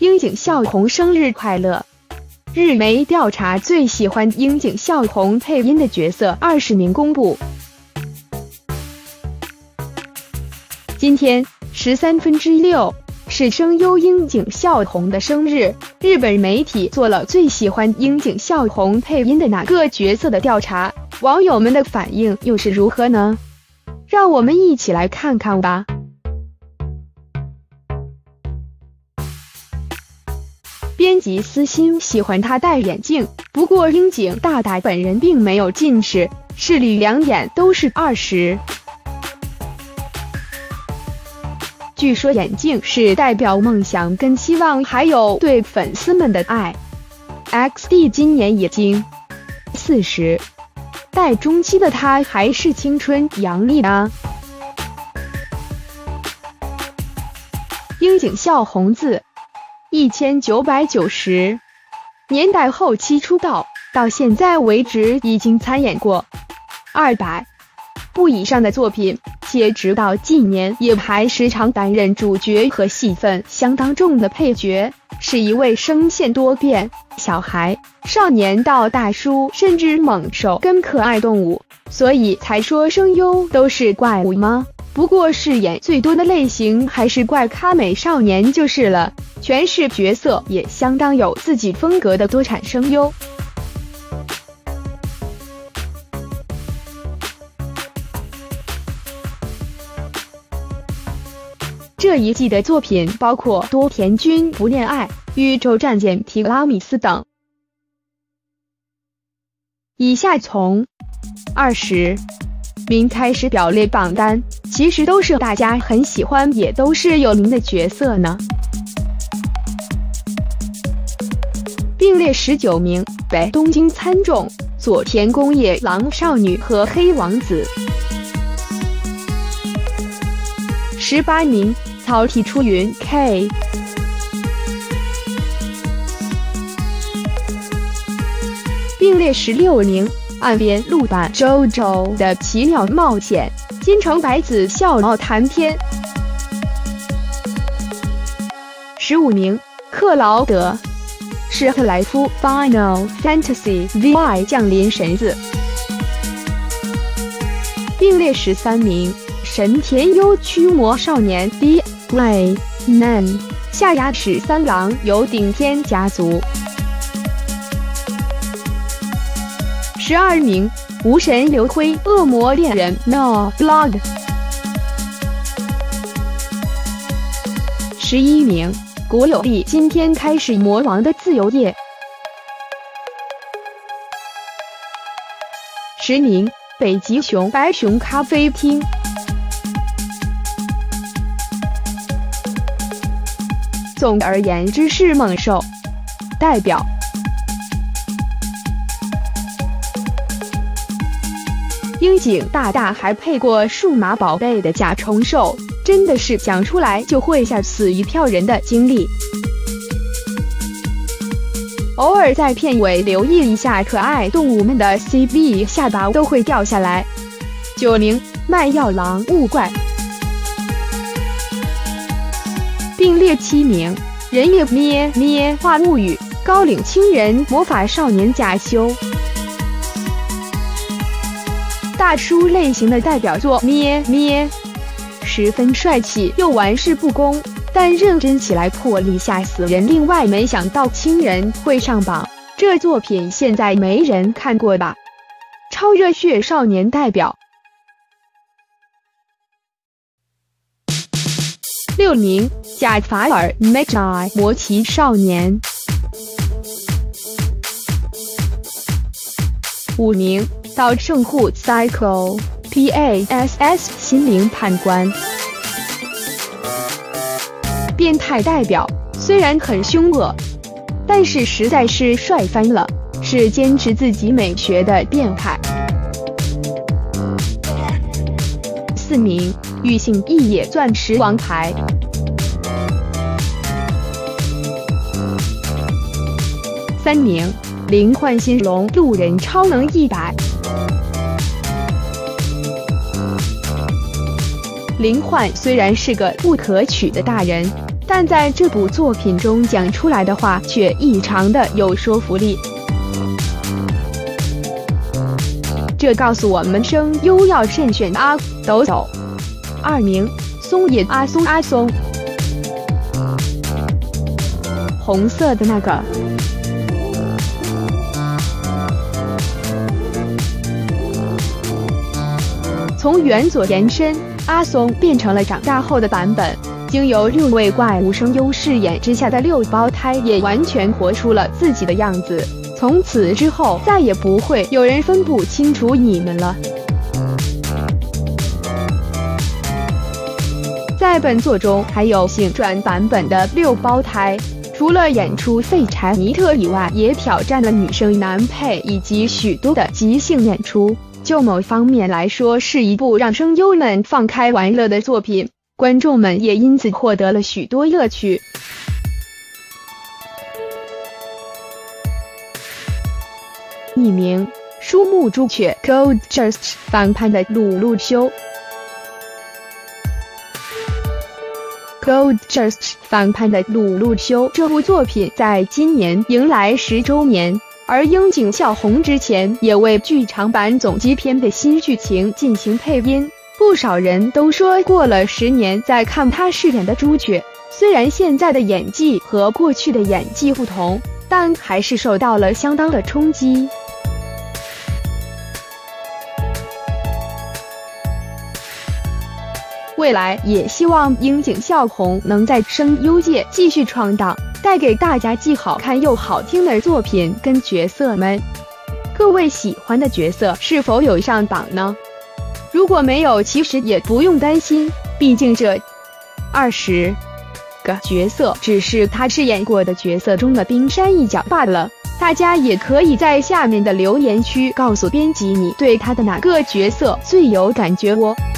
樱井孝宏生日快乐！日媒调查最喜欢樱井孝宏配音的角色20名公布。今天6/13是声优樱井孝宏的生日，日本媒体做了最喜欢樱井孝宏配音的哪个角色的调查，网友们的反应又是如何呢？让我们一起来看看吧。编辑私心喜欢他戴眼镜，不过樱井大大本人并没有近视，视力2眼都是20。据说眼镜是代表梦想跟希望，还有对粉丝们的爱。XD 今年已经40，代中期的他还是青春洋溢啊。樱井孝宏字1990年代后期出道，到现在为止已经参演过200部以上的作品，且直到近年也还时常担任主角和戏份相当重的配角，是一位声线多变，小孩、少年到大叔，甚至猛兽跟可爱动物，所以才说声优都是怪物吗？不过饰演最多的类型还是怪咖美少年就是了，诠释角色也相当有自己风格的多产声优。这一季的作品包括多田君不恋爱、宇宙战舰提拉米斯等。以下从20名开始表列榜单，其实都是大家很喜欢也都是有名的角色呢。并列19名，北东京参众、佐田宫野狼少女和黑王子。18名，草体出云 K。并列16名，岸边路版 JoJo 的奇妙冒险，金城白子笑傲谈天。15名，克劳德，史特莱夫 Final Fantasy VI 降临神子。并列13名，神田优驱魔少年 D Ray Man 下牙齿三郎由顶天家族。12名，无神流辉恶魔猎人 No Blood。11名，国有利今天开始魔王的自由业。10名，北极熊白熊咖啡厅。总而言之是猛兽代表。樱井大大还配过数码宝贝的甲虫兽，真的是讲出来就会吓死一票人的经历。偶尔在片尾留意一下可爱动物们的 CP， 下巴都会掉下来。9名，卖药郎物怪。并列7名，人夜咩咩化物语高岭青人魔法少年假修。大叔类型的代表作咩咩，十分帅气又玩世不恭，但认真起来魄力吓死人。另外没想到青人会上榜，这作品现在没人看过吧？超热血少年代表。6名，贾法尔 Magi 魔奇少年。5名，岛圣户 Psycho PASS 心灵判官。变态代表，虽然很凶恶，但是实在是帅翻了，是坚持自己美学的变态。4名，玉姓一野钻石王牌。3名，灵幻新龙路人超能100。灵幻虽然是个不可取的大人， 但在这部作品中讲出来的话却异常的有说服力。这告诉我们声优要慎选阿斗斗。二名松野阿松，红色的那个。从原作延伸，阿松变成了长大后的版本，经由6位怪物声优饰演之下的6胞胎也完全活出了自己的样子。从此之后，再也不会有人分不清楚你们了。在本作中，还有性转版本的6胞胎，除了演出废柴尼特以外，也挑战了女生男配以及许多的即兴演出。就某方面来说，是一部让声优们放开玩乐的作品，观众们也因此获得了许多乐趣。一名树木朱雀 Gold Just 反叛的鲁路修。Gold Just 反叛的鲁路修这部作品在今年迎来10周年，而樱井孝宏之前也为剧场版总集篇的新剧情进行配音。不少人都说过了10年再看他饰演的朱雀，虽然现在的演技和过去的演技不同，但还是受到了相当的冲击。未来也希望樱井孝宏能在声优界继续闯荡，带给大家既好看又好听的作品跟角色们。各位喜欢的角色是否有上榜呢？如果没有，其实也不用担心，毕竟这20个角色只是他饰演过的角色中的冰山一角罢了。大家也可以在下面的留言区告诉编辑你对他的哪个角色最有感觉哦。